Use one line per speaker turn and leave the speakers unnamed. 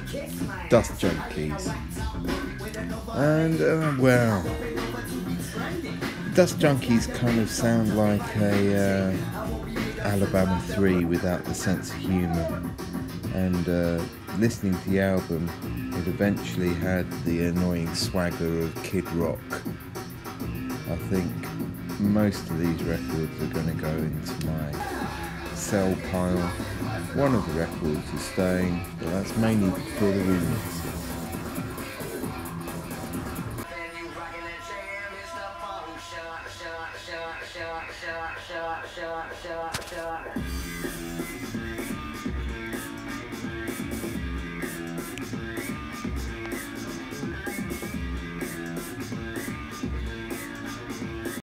Dust Junkies. And well, Dust Junkies kind of sound like a Alabama 3 without the sense of humour. And listening to the album, it eventually had the annoying swagger of Kid Rock. I think most of these records are going to go into my sell pile. One of the records is staying, but that's mainly for the remixes.